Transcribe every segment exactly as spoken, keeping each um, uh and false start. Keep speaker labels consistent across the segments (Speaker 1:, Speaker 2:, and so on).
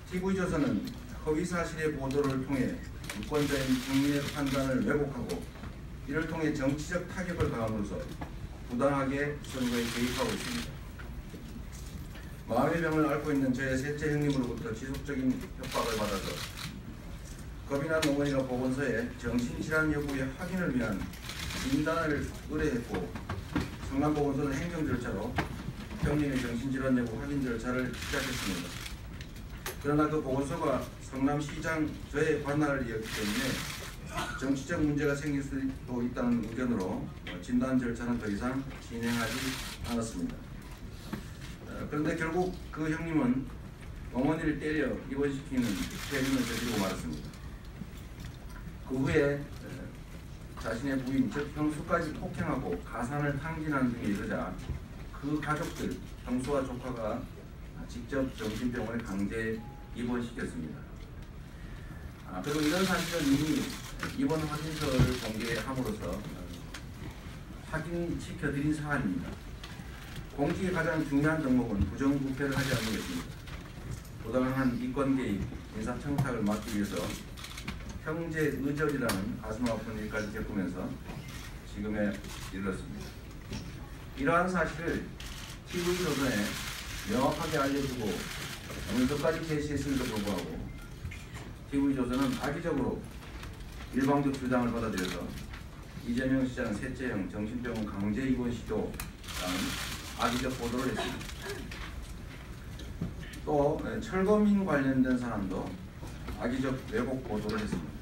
Speaker 1: 티비조선은 허위사실의 보도를 통해 유권자인 국민의 판단을 왜곡하고 이를 통해 정치적 타격을 가함으로써 부당하게 선거에 개입하고 있습니다. 마음의 병을 앓고 있는 저의 셋째 형님으로부터 지속적인 협박을 받아서 겁이 난 어머니가 보건소에 정신질환 여부의 확인을 위한 진단을 의뢰했고, 성남보건소는 행정 절차로 형님의 정신질환 여부 확인 절차를 시작했습니다. 그러나 그 보건소가 성남시장 저의 관할을 이었기 때문에 정치적 문제가 생길 수도 있다는 의견으로 진단 절차는 더 이상 진행하지 않았습니다. 그런데 결국 그 형님은 어머니를 때려 입원시키는 폐륜을 저지르고 말았습니다. 그 후에 자신의 부인, 즉 형수까지 폭행하고 가산을 탕진하는 등에 이르자 그 가족들, 형수와 조카가 직접 정신병원에 강제 입원시켰습니다. 아, 그리고 이런 사실은 이미 입원 확인서를 공개함으로써 확인시켜드린 사안입니다. 공직의 가장 중요한 덕목은 부정부패를 하지 않는 것입니다. 부당한 이권 개입, 인사청탁을 막기 위해서 형제의절이라는 가슴 아픈 일까지 겪으면서 지금에 이르렀습니다. 이러한 사실을 티비조선에 명확하게 알려주고 문서까지 제시했음에도 불구하고 티비조선은 악의적으로 일방적 주장을 받아들여서 이재명 시장 셋째형 정신병원 강제 입원 시도라는 악의적 보도를 했습니다. 또 철거민 관련된 사안도 악의적 왜곡 보도를 했습니다.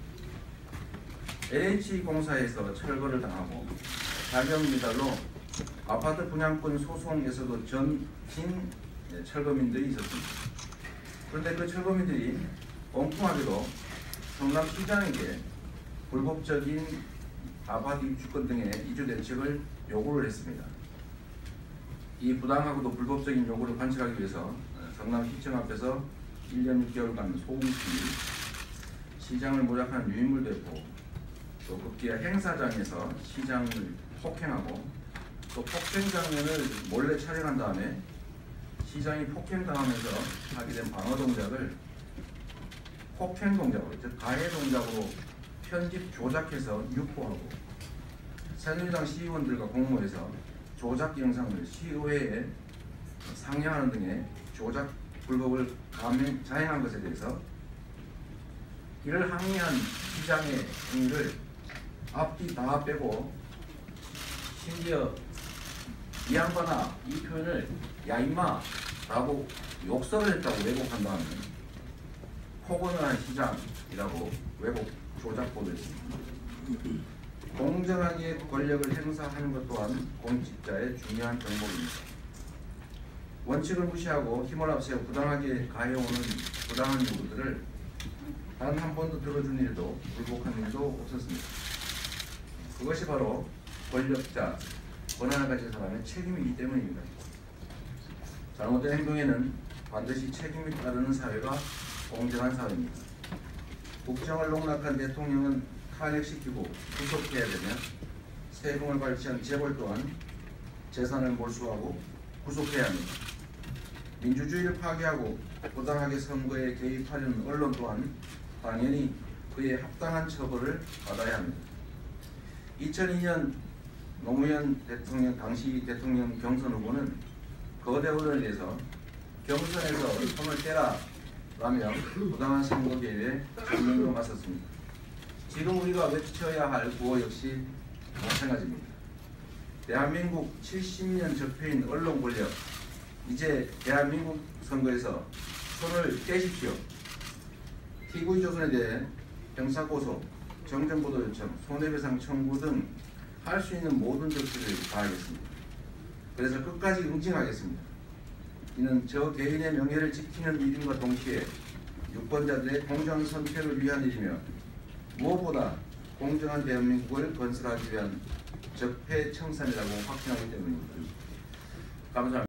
Speaker 1: 엘에이치공사에서 철거를 당하고 자격 미달로 아파트 분양권 소송에서도 전진 철거민들이 있었습니다. 그런데 그 철거민들이 엉뚱하게도 성남시장에게 불법적인 아파트 입주권 등의 이주 대책을 요구를 했습니다. 이 부당하고도 불법적인 요구를 관철하기 위해서 성남시청 앞에서 일 년 육 개월간 소음시, 시장을 모략한 유인물 대포, 또 급기야 행사장에서 시장을 폭행하고 또 폭행 장면을 몰래 촬영한 다음에 시장이 폭행당하면서 하게 된 방어 동작을 폭행 동작으로, 즉 가해 동작으로 편집 조작해서 유포하고 새누리당 시의원들과 공모해서 조작 영상을 시의회에 상영하는 등의 조작 불법을 감행, 자행한 것에 대해서 이를 항의한 시장의 행위를 앞뒤 다 빼고 심지어 이 양반아 이 표현을 야 임마 라고 욕설을 했다고 왜곡한 다음에 폭언을 한 시장이라고 왜곡 조작 보도했습니다. 공정하게 권력을 행사하는 것 또한 공직자의 중요한 덕목입니다. 원칙을 무시하고 힘을 앞세워 부당하게 가해오는 부당한 요구들을 단 한 번도 들어준 일도 불복한 일도 없었습니다. 그것이 바로 권력자, 권한을 가진 사람의 책임이기 때문입니다. 잘못된 행동에는 반드시 책임이 따르는 사회가 공정한 사회입니다. 국정을 농락한 대통령은 탄핵시키고 구속해야 되며 세금을 발치한 재벌 또한 재산을 몰수하고 구속해야 합니다. 민주주의를 파괴하고 부당하게 선거에 개입하려는 언론 또한 당연히 그에 합당한 처벌을 받아야 합니다. 이천이 년 노무현 대통령 당시 대통령 경선 후보는 거대 언론에 대해서 경선에서 손을 떼라 라며 부당한 선거 개입에 전면으로 맞섰습니다. 지금 우리가 외쳐야 할 구호 역시 마찬가지입니다. 대한민국 칠십 년 적폐인 언론 권력, 이제 대한민국 선거에서 손을 떼십시오. 티비조선에 대해 형사고소, 정정보도 요청, 손해배상 청구 등 할 수 있는 모든 조치를 다하겠습니다. 그래서 끝까지 응징하겠습니다. 이는 저 개인의 명예를 지키는 일임과 동시에 유권자들의 공정한 선택을 위한 일이며 무엇보다 공정한 대한민국을 건설하기 위한 적폐 청산이라고 확신하기 때문입니다. 감사합니다.